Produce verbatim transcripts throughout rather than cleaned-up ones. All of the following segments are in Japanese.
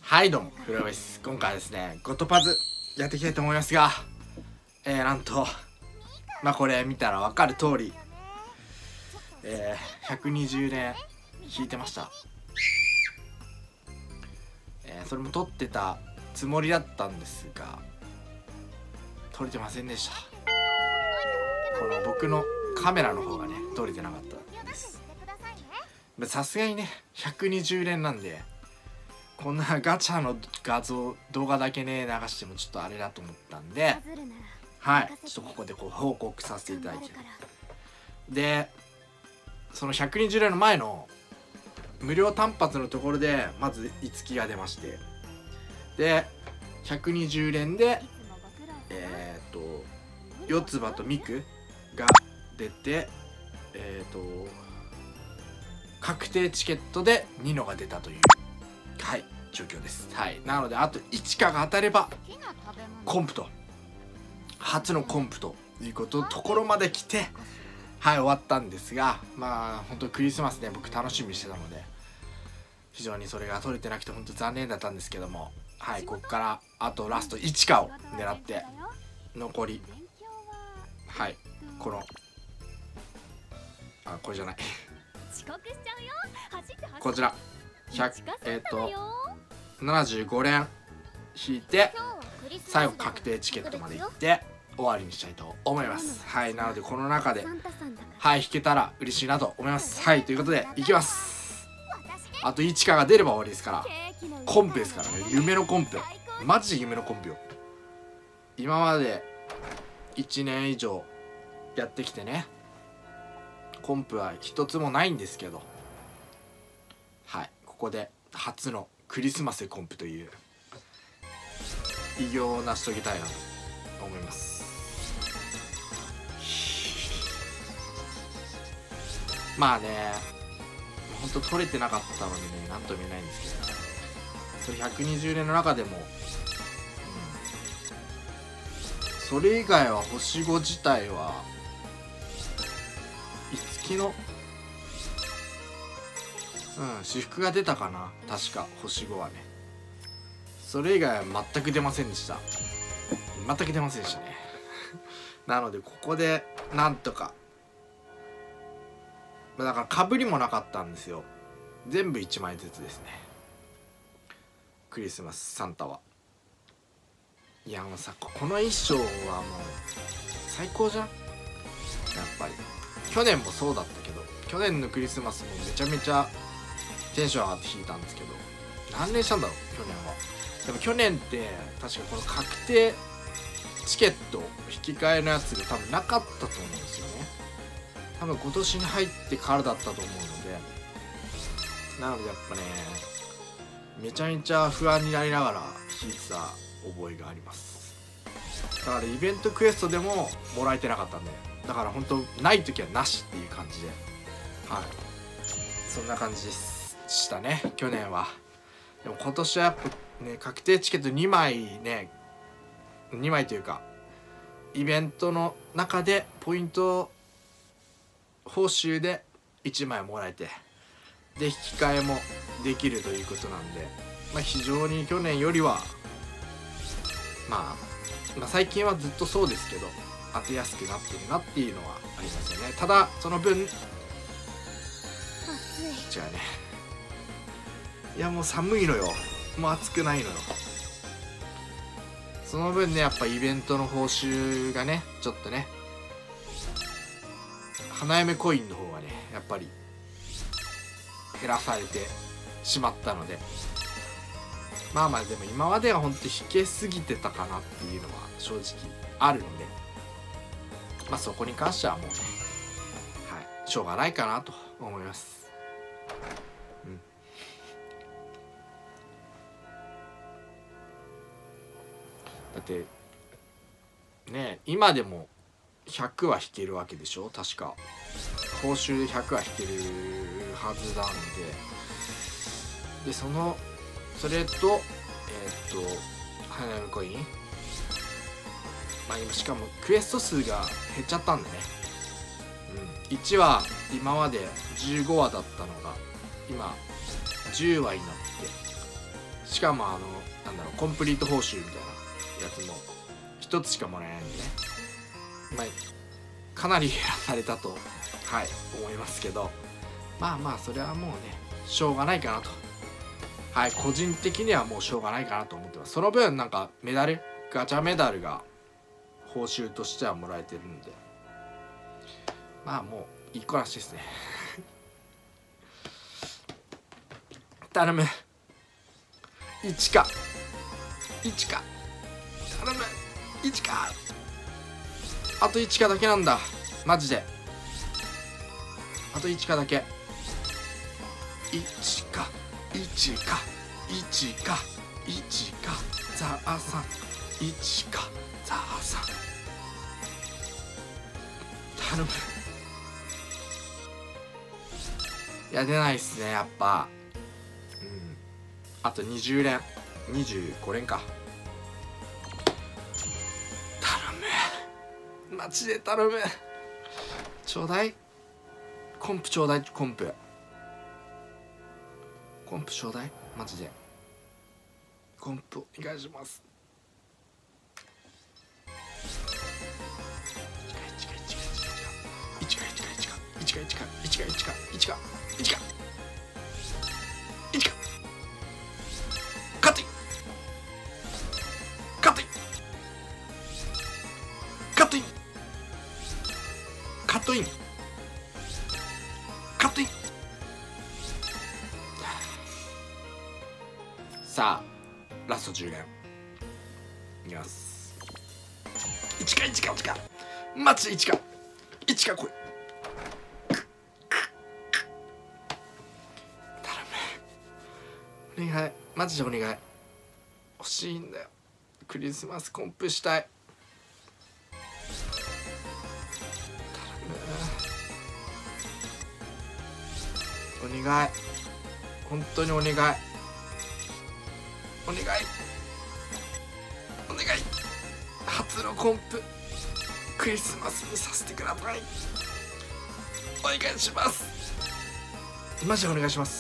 はいどうも、フロアです。今回はですね、ゴトパズやっていきたいと思いますが、えー、なんと、まあこれ見たら分かる通り、えー、ひゃくにじゅうねん引いてました。えー、それも撮ってたつもりだったんですが、撮れてませんでした。この僕のカメラの方がね、撮れてなかったんです。さすがにね、ひゃくにじゅうねんなんで、こんなガチャの画像動画だけね流してもちょっとあれだと思ったんで、はいちょっとここでこう報告させていただいて、でそのひゃくにじゅうねんの前の無料単発のところでまず五木が出まして、でひゃくにじゅう連でえっ、ー、と四つ葉とミクが出て、えっ、ー、と確定チケットでニノが出たというはい状況です。はい、なのであといちかが当たればコンプと初のコンプということところまで来て、はい終わったんですが、まあ本当クリスマスね僕楽しみにしてたので非常にそれが取れてなくて本当残念だったんですけども、はいここからあとラストいちかを狙って残りはいこのあこれじゃないこちらひゃくえっ、ー、とななじゅうご連引いて最後確定チケットまで行って終わりにしたいと思います。はいなのでこの中ではい引けたら嬉しいなと思います。はいということでいきます。あといちかが出れば終わりですから、コンプですからね、夢のコンプ、マジで夢のコンプよ。今までいちねん以上やってきてねコンプは一つもないんですけど、はいここで初のクリスマスコンプという偉業を成し遂げたいなと思います。まあねほんと取れてなかったのでね何とも言えないんですけど、それひゃくにじゅう連の中でも、うん、それ以外は星ご自体は五木のうん私服が出たかな確か星ごはね。それ以外は全く出ませんでした。全く出ませんでしたねなのでここでなんとかだからかぶりもなかったんですよ。全部いちまいずつですねクリスマスサンタは。いやもうさこの衣装はもう最高じゃんやっぱり。去年もそうだったけど去年のクリスマスもめちゃめちゃテンション上がって弾いたんですけど、何連したんだろう去年は。でも去年って確かこの確定チケット引き換えのやつが多分なかったと思うんですよね。多分今年に入ってからだったと思うので、なのでやっぱねめちゃめちゃ不安になりながら弾いてた覚えがあります。だからイベントクエストでももらえてなかったんで、だから本当ない時はなしっていう感じで、はいそんな感じですしたね去年は。でも今年はやっぱね確定チケットにまいねにまいというかイベントの中でポイント報酬でいちまいもらえて、で引き換えもできるということなんで、まあ、非常に去年よりは、まあ、まあ最近はずっとそうですけど当てやすくなってるなっていうのはありますよね。ただその分違うねいやもう寒いのよ、もう暑くないのよ。その分ねやっぱイベントの報酬がねちょっとね花嫁コインの方がねやっぱり減らされてしまったので、まあまあでも今まではほんと引けすぎてたかなっていうのは正直あるので、まあそこに関してはもうねはいしょうがないかなと思います。うんだってね今でもひゃくは引けるわけでしょ確か。報酬でひゃくは引けるはずなんで、でそのそれとえー、っと花嫁コインまあ今しかもクエスト数が減っちゃったんでね、うん、いちわ今までじゅうごわだったのが今じゅうわになってしかもあのなんだろうコンプリート報酬みたいなやつもひとつしかもらえないんでね、まあかなり減らされたとはい思いますけど、まあまあそれはもうねしょうがないかなと、はい個人的にはもうしょうがないかなと思ってます。その分なんかメダルガチャメダルが報酬としてはもらえてるんで、まあもういいこなしですね頼むいちかいちか頼むいちか、あといちかだけなんだマジで、あといちかだけ、いちかいちかいちかいちかザーさんいちかザーさん頼む。いや出ないっすねやっぱ。うん、あとにじゅう連にじゅうご連か、頼むマジで頼む、ちょうだいコンプちょうだいコンプコンプちょうだいマジでコンプお願いします。いちかいちかいちかいちかいちかいちかいちかいちかいちかいちかカットインカットインカットインカットインカットイン。さあラストじゅう連いきます。いちかいちかいちかマジでいちかいちか来い、頼むお願いマジでお願い欲しいんだよ、クリスマスコンプしたい、頼むお願い本当にお願いお願いお願い、初のコンプクリスマスにさせてください、お願いしますマジでお願いします。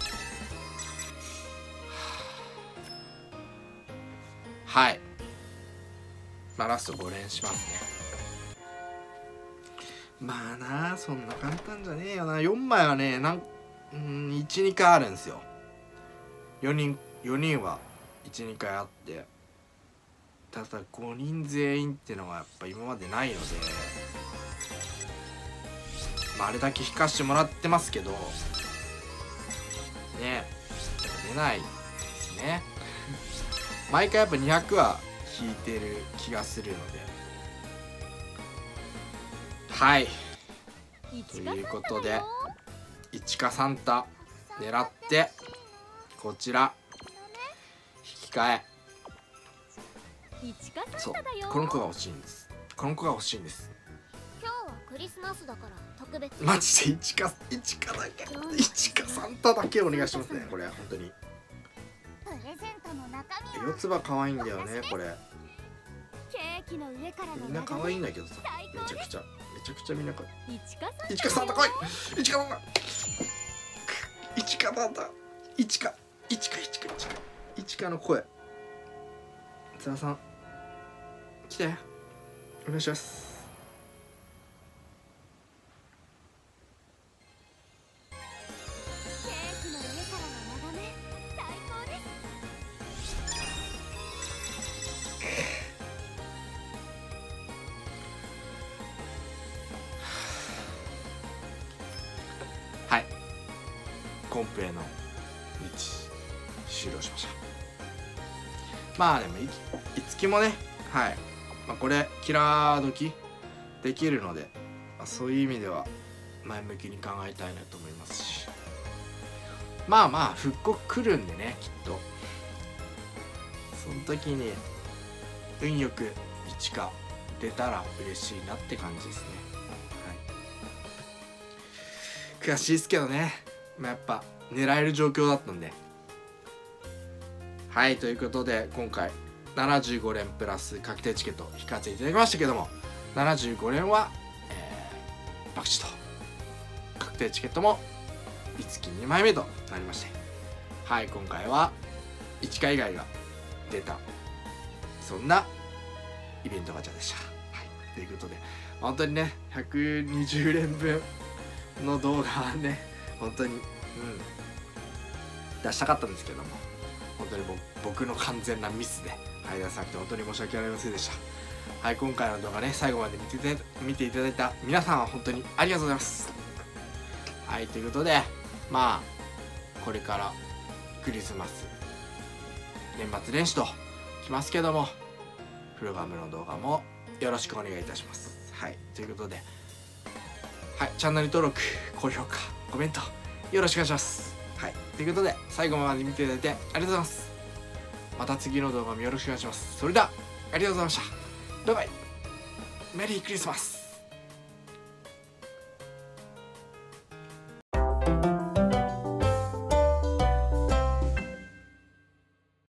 はいまあラストご連しますね。まあなあそんな簡単じゃねえよな。よんまいはねなんうんいちにかいあるんですよ。よにんよにんはいちにかいあって、ただごにん全員ってのはやっぱ今までないので、まああれだけ引かしてもらってますけどね出ないですね毎回やっぱにひゃくは引いてる気がするので、はいということでいちかサンタ狙ってこちら引き換え、そうこの子が欲しいんです、この子が欲しいんです。 今日はクリスマスだから特別、 マジでいちかいちかだけいちかサンタだけお願いしますね。これ本当にプレゼントの中身は四つ葉可愛いんだよねこれ、 ケーキの上からのみんな可愛いんだけどさ、めちゃくちゃめちゃくちゃみんな可愛い。 いちかいちかサンタ来い、いちかサンタいちかサンタいちかいちかいちかいちかいちかの声、津田さん来てお願いします。 ケーキの上からの眺め最高です。 はいコンプへの道終了しました。まあでも い, いつきもねはい、まあ、これキラー時できるので、まあ、そういう意味では前向きに考えたいなと思いますし、まあまあ復刻来るんでねきっとその時に運よくいちか出たら嬉しいなって感じですね。はい、悔しいですけどね、まあ、やっぱ狙える状況だったんで。はいということで今回ななじゅうご連プラス確定チケット引かせていただきましたけども、ななじゅうご連は、えー、バクチと確定チケットもいつきにまいめとなりまして、はい今回はいち海外が出たそんなイベントガチャでした。はい、ということで本当にねひゃくにじゅうれんぶんの動画はね本当に、うん、出したかったんですけども本当に僕の完全なミスで、はい、出さなくて本当に申し訳ありませんでした。はい、今回の動画ね最後まで見ていただいた見ていただいた皆さんは本当にありがとうございます。はい、ということでまあこれからクリスマス年末年始ときますけどもフルガムの動画もよろしくお願いいたします。はい、ということで、はい、チャンネル登録高評価コメントよろしくお願いします。はい、ということで最後まで見ていただいてありがとうございます。また次の動画もよろしくお願いします。それではありがとうございました。バイバイ。メリークリスマス。